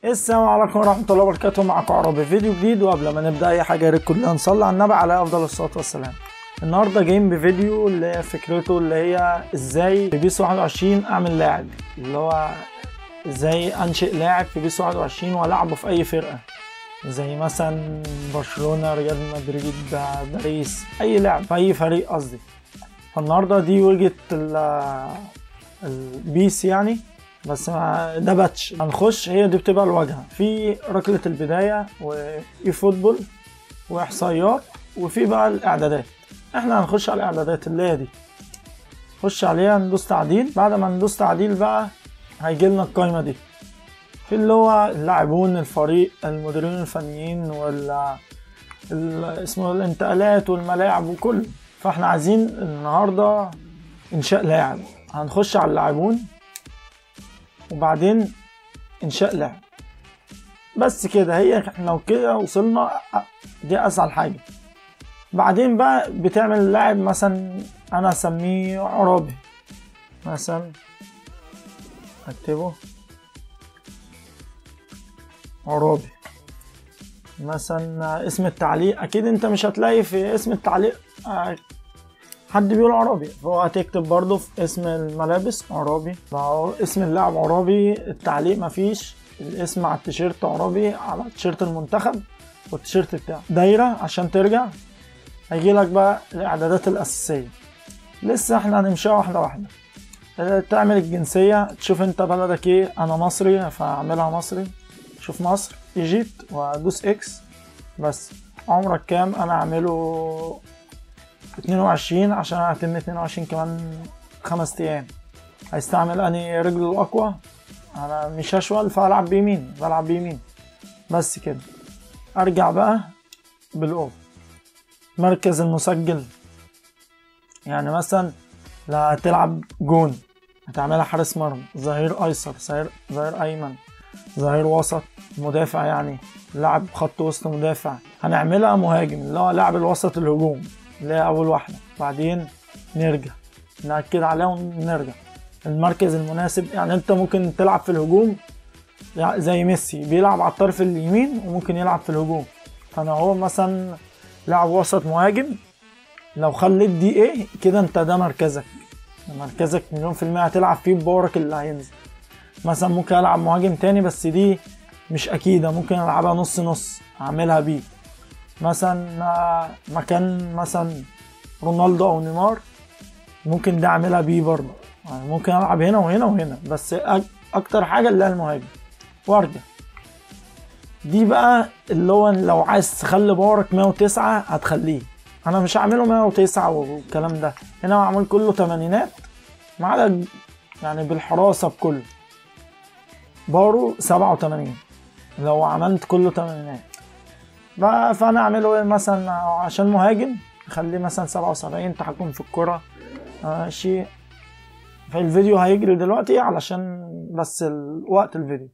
السلام عليكم ورحمة الله وبركاته. معكم عربي فيديو جديد، وقبل ما نبدأ أي حاجة يا ريت كلنا نصلي على النبي عليه أفضل الصلاة والسلام. النهاردة جايين بفيديو اللي هي فكرته اللي هي ازاي في بيس 21 أعمل لاعب، اللي هو ازاي أنشئ لاعب في بيس 21 وألعبه في أي فرقة، زي مثلا برشلونة، ريال مدريد، باريس، أي لاعب في أي فريق قصدي. فالنهاردة دي وجهة البيس يعني، بس ده باتش هنخش. هي دي بتبقى الواجهه في ركله البدايه واي فوتبول واحصائيات، وفي بقى الاعدادات. احنا هنخش على الاعدادات اللي هي دي، نخش عليها ندوس تعديل. بعد ما ندوس تعديل بقى هيجي لنا القائمه دي، في اللي هو اللاعبون، الفريق، المديرين الفنيين، ولا اسمه الانتقالات والملاعب وكله. فاحنا عايزين النهارده انشاء لاعب. هنخش على اللاعبون وبعدين انشاء لاعب، بس كده. هي احنا لو كده وصلنا دي اسهل حاجه. بعدين بقى بتعمل لاعب، مثلا انا اسميه عرابي مثلا، اكتبه عرابي مثلا. اسم التعليق اكيد انت مش هتلاقي في اسم التعليق حد بيقول عرابي، فهو هتكتب برضو في اسم الملابس عرابي، اسم اللاعب عرابي، التعليق مفيش، الاسم على التيشيرت عرابي، على تيشيرت المنتخب والتيشيرت بتاعه دايرة عشان ترجع. هيجيلك بقى الاعدادات الاساسية، لسه احنا هنمشيها واحدة واحدة. تعمل الجنسية، تشوف انت بلدك ايه. انا مصري فاعملها مصري، شوف مصر ايجيبت وادوس اكس. بس عمرك كام؟ انا اعمله 22 عشان هتم 22 كمان 5 ايام. هيستعمل اني رجل الاقوى، انا مش هشول فالعب بيمين، بلعب بيمين بس كده. ارجع بقى بالاوف. مركز المسجل، يعني مثلا لا هتلعب جون هتعملها حارس مرمى، ظهير ايسر، ظهير ايمن، ظهير وسط، مدافع يعني لاعب خط وسط مدافع. هنعملها مهاجم اللي هو لاعب الوسط الهجوم، اللي هي اول واحده. بعدين نرجع نأكد عليها ونرجع. المركز المناسب، يعني انت ممكن تلعب في الهجوم زي ميسي بيلعب على الطرف اليمين وممكن يلعب في الهجوم. فانا هو مثلا لاعب وسط مهاجم، لو خليت دي ايه كده انت ده مركزك مليون في المية هتلعب فيه ببورك اللي هينزل. مثلا ممكن العب مهاجم تاني بس دي مش اكيدة، ممكن العبها نص نص اعملها بيه. مثلا مكان مثلا رونالدو او نيمار، ممكن ده اعملها بيه برضه. يعني ممكن العب هنا وهنا وهنا، بس اكتر حاجه اللي هي المهاجم. وارجع دي بقى اللي هو لو عايز تخلي باورك 109 هتخليه. انا مش هعمله 109 والكلام ده، هنا هعمل كله تمانينات ما عدا يعني بالحراسه بكله. باورو 87 لو عملت كله تمانينات. فانا اعمله ايه مثلا عشان مهاجم، اخليه مثلا 77 تحكم في الكرة. ماشي. فالفيديو هيجري دلوقتي علشان بس وقت الفيديو.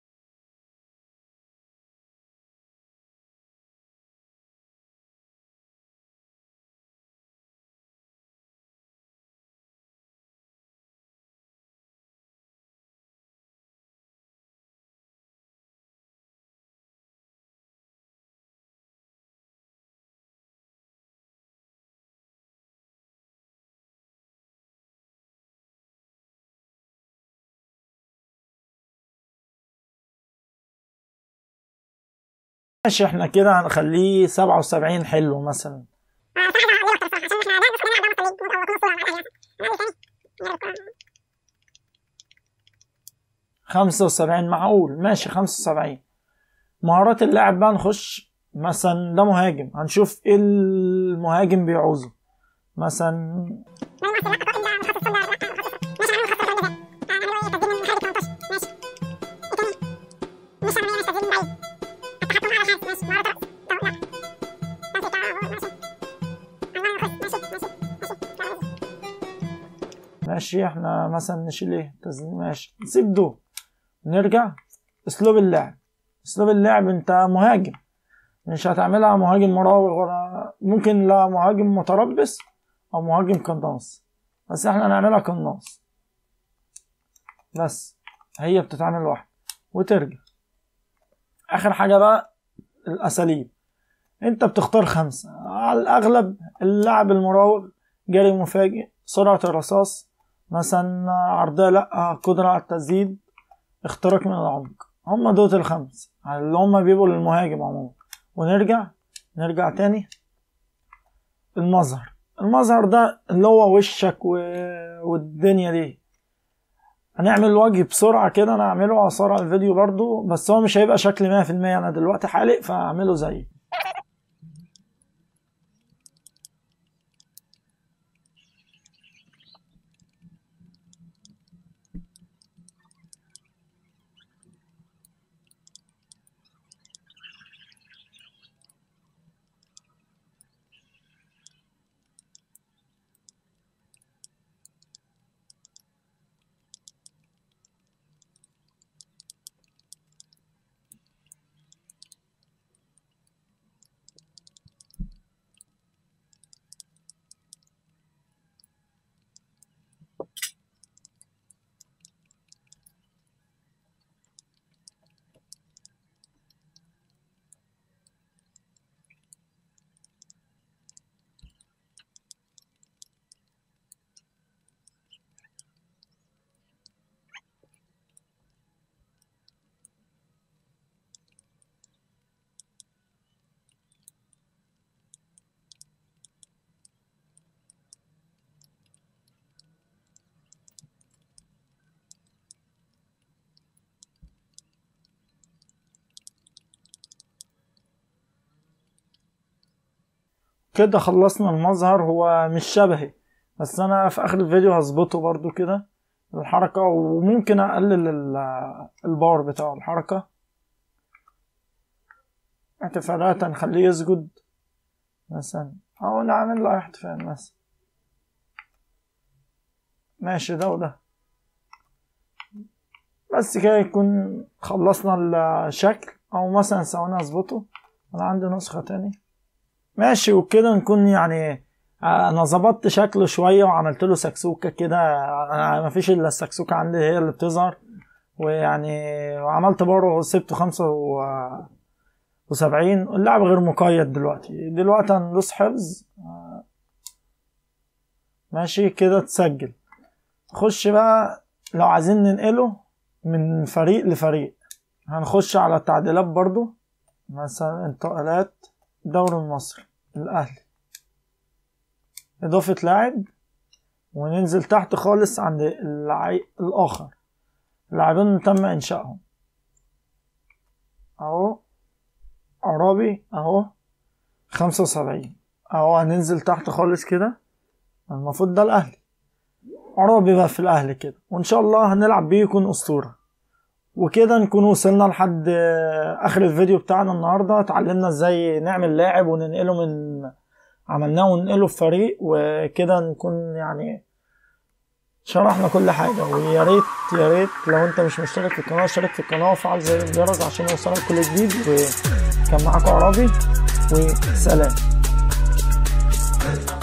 ماشي، احنا كده هنخليه 77 حلو مثلا. 75 معقول، ماشي 75. مهارات اللاعب بقى نخش. مثلا ده مهاجم، هنشوف ايه المهاجم بيعوزه. مثلا ماشي. احنا مثلا نشيل ايه ماشي نسيب دول. نرجع اسلوب اللعب. اسلوب اللعب انت مهاجم، مش هتعملها مهاجم مراوغ، ولا ممكن لا مهاجم متربص او مهاجم قناص، بس احنا هنعملها قناص بس. هي بتتعمل واحد وترجع اخر حاجة بقى الاساليب، انت بتختار 5 على الاغلب. اللاعب المراوغ، جري مفاجئ، سرعة الرصاص مثلا، عرضية لأ، قدرة على التسديد، اختراق من العمق. هم دول ال5 اللي هم بيبقوا للمهاجم عموما. ونرجع تاني. المظهر ده اللي هو وشك والدنيا دي. هنعمل الوجه بسرعة كده، انا هعمله على سرعة الفيديو برضو، بس هو مش هيبقى شكل 100%، انا دلوقتي حالق فهعمله زيه. كده خلصنا المظهر. هو مش شبهي، بس انا في اخر الفيديو هظبطه برضو كده الحركة، وممكن اقلل الباور بتاع الحركة. احتفالات هنخليه يسجد مثلا، او نعمل له احتفال مثلا. ماشي ده وده. بس كده يكون خلصنا الشكل، او مثلا ثواني اظبطه، انا عندي نسخة تاني. ماشي، وكده نكون يعني انا ظبطت شكله شوية وعملت له سكسوكة كده. مفيش الا السكسوكة عندي هي اللي بتظهر، ويعني وعملت بره سبته 75. اللعب غير مقيد دلوقتي هندوس حفظ. ماشي كده تسجل. خش بقى لو عايزين ننقله من فريق لفريق، هنخش على التعديلات برضو، مثلا انتقالات، الدوري المصري، الأهلي، إضافة لاعب، وننزل تحت خالص عند الآخر، اللاعبين تم إنشائهم أهو. عرابي أهو 75 أهو. هننزل تحت خالص كده، المفروض ده الأهلي، عرابي بقى في الأهلي كده، وإن شاء الله هنلعب بيه يكون أسطورة. وكده نكون وصلنا لحد اخر الفيديو بتاعنا النهاردة. اتعلمنا ازاي نعمل لاعب وننقله عملناه وننقله في فريق، وكده نكون يعني شرحنا كل حاجة. ويا ريت لو انت مش مشترك في القناة اشترك في القناة وفعل زر الجرس عشان يوصلك كل جديد. وكان معاكم عرابي، وسلام.